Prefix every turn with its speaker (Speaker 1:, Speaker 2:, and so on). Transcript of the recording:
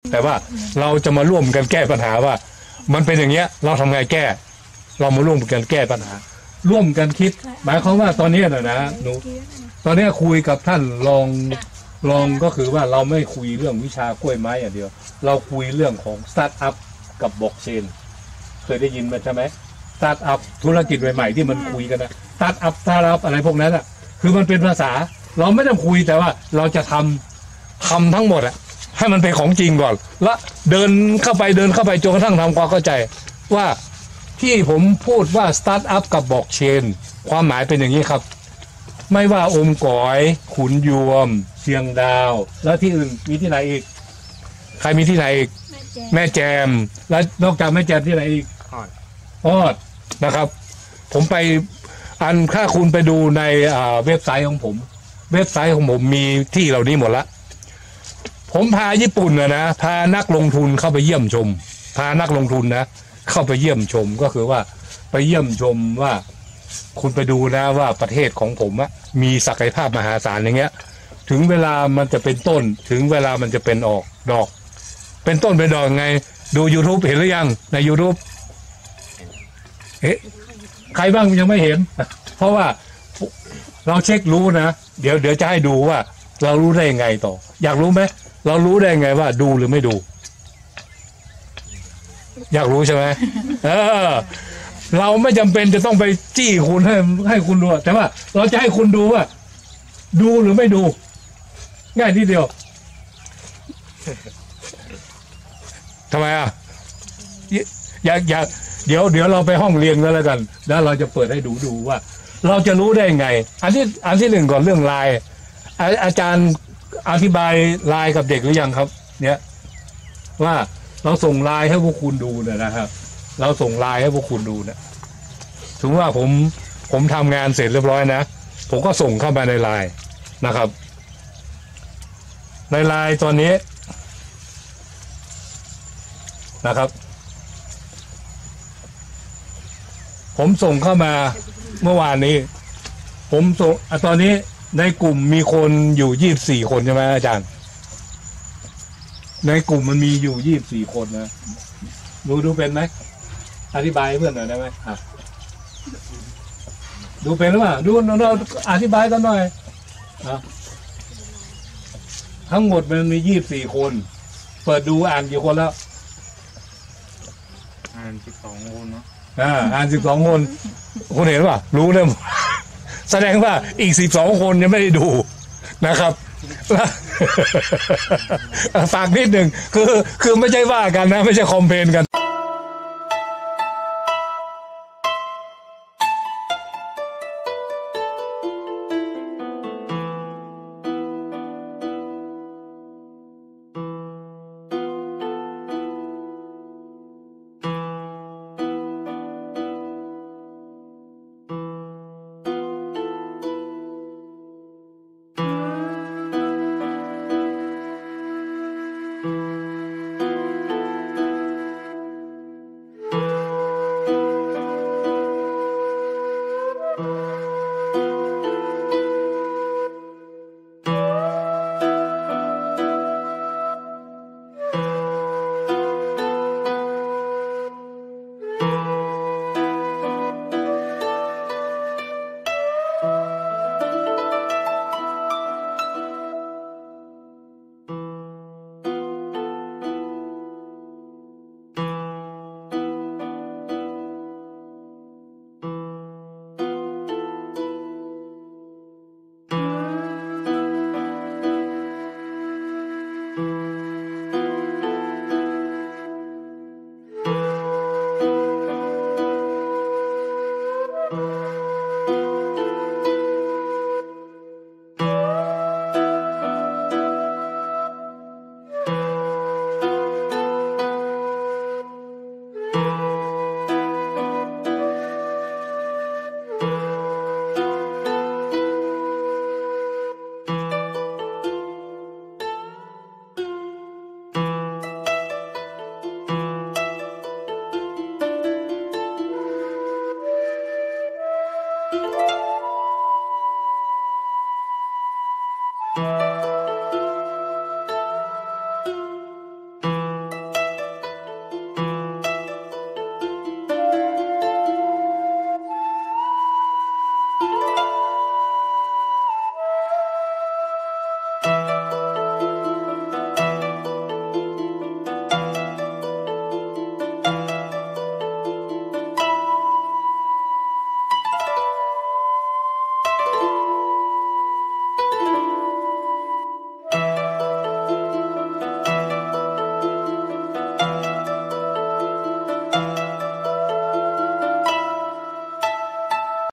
Speaker 1: แต่ว่าเราจะมาร่วมกันแก้ปัญหาว่ามันเป็นอย่างเงี้ยเราทำไงแก้เรามาร่วมกันแก้ปัญหาร่วมกันคิดหมายความว่าตอนนี้นะหนูตอนนี้คุยกับท่านรองก็คือว่าเราไม่คุยเรื่องวิชากล้วยไม้อย่างเดียวเราคุยเรื่องของสตาร์ทอัพกับบล็อกเชนเคยได้ยินไหมใช่ไหมสตาร์ทอัพธุรกิจใหม่ๆที่มันคุยกันนะสตาร์ทอัพอะไรพวกนั้นอ่ะคือมันเป็นภาษาเราไม่ต้องคุยแต่ว่าเราจะทำทั้งหมดอ่ะให้มันเป็นของจริงก่อนแล้วเดินเข้าไปจนกระทั่งทำความเข้าใจว่าที่ผมพูดว่าสตาร์ทอัพกับบล็อกเชนความหมายเป็นอย่างนี้ครับไม่ว่าอมก๋อยขุนยวมเชียงดาวแล้วที่อื่นมีที่ไหนอีกใครมีที่ไหนอีกแม่แจมแล้วนอกจากแม่แจมที่ไหนอีกออดนะครับผมไปถ้าคุณไปดูในเว็บไซต์ของผมมีที่เหล่านี้หมดละผมพาญี่ปุ่นนะพานักลงทุนเข้าไปเยี่ยมชมพานักลงทุนนะเข้าไปเยี่ยมชมก็คือว่าไปเยี่ยมชมว่าคุณไปดูนะว่าประเทศของผมอะมีศักยภาพมหาศาลอย่างเงี้ยถึงเวลามันจะเป็นต้นถึงเวลามันจะเป็นออกดอกเป็นต้นเป็นดอกไงดู YouTube เห็นหรือยังใน YouTube เอ๊ะใครบ้างยังไม่เห็นเพราะว่าเราเช็ครู้นะเดี๋ยวจะให้ดูว่าเรารู้ได้ยังไงต่ออยากรู้ไหมเรารู้ได้ยังไงว่าดูหรือไม่ดูอยากรู้ใช่ไหมเราไม่จำเป็นจะต้องไปจี้คุณให้คุณดูแต่ว่าเราจะให้คุณดูว่าดูหรือไม่ดูง่ายทีเดียวทำไมอ่ะอยากเดี๋ยวเราไปห้องเรียนกันแล้วกันแล้วเราจะเปิดให้ดูว่าเราจะรู้ได้ไงอันที่หนึ่งก่อนเรื่องไลน์อาจารย์อธิบายไลน์กับเด็กหรือยังครับเนี่ยว่าเราส่งไลน์ให้พวกคุณดูนะครับเราส่งไลน์ให้พวกคุณดูนะถึงว่าผมทำงานเสร็จเรียบร้อยนะผมก็ส่งเข้ามาในไลน์นะครับในไลน์ตอนนี้นะครับผมส่งเข้ามาเมื่อวานนี้ผมส่งตอนนี้ในกลุ่มมีคนอยู่24คนใช่ไหมอาจารย์ในกลุ่มมันมีอยู่24คนนะดูเป็นไหมอธิบายให้เพื่อนหน่อยได้ไหมดูเป็นหรือเปล่าดูเราอธิบายกันหน่อยทั้งหมดมันมี24คนเปิดดูอ่านกี่คนแล้ว
Speaker 2: อ่าน12คนเนาะ
Speaker 1: อ่าน12คนคุณเห็นป่ะรู้เลยแสดงว่าอีก12คนยังไม่ได้ดูนะครับฝากนิดหนึ่งคือไม่ใช่ว่ากันนะไม่ใช่คอมเพลนกัน